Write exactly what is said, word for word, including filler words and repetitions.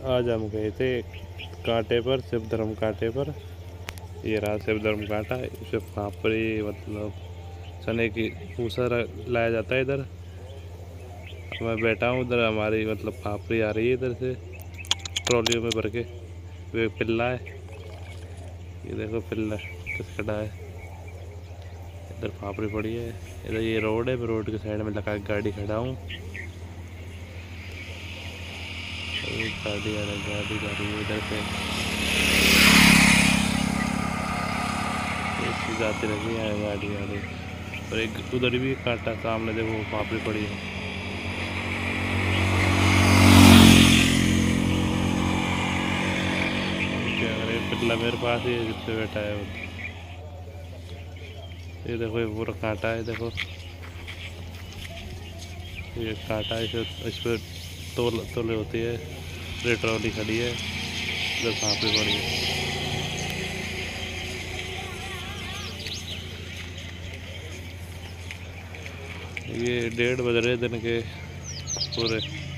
आज हम गए थे कांटे पर, शिव धर्म कांटे पर। ये रहा शिव धर्म कांटा। इसे फाफड़ी मतलब चने की भूसा लाया जाता है इधर। मैं बैठा हूँ उधर, हमारी मतलब फाफड़ी आ रही है इधर से ट्रॉलियों में भर के। वो एक पिल्ला है, ये देखो पिल्ला किस खड़ा है। इधर फाफड़ी पड़ी है। इधर ये रोड है, मैं रोड के साइड में लगा के गाड़ी खड़ा हूँ। एक गाड़ी आ रही गाड़ी जा रही है इधर से, एक जाती रही है गाड़ी गाड़ी। और एक उधर भी कांटा सामने देखो फाफड़ी पड़ी है। क्या करे, पिल्ला मेरे पास ही है जिससे बैठा है वो। ये देखो ये पूरा कांटा है, देखो ये कांटा है। इस पर तोल तोले होती है। ये ट्रॉली खड़ी है, इधर फाफड़ी पड़ी है। ये डेढ़ बज रहे दिन के पूरे।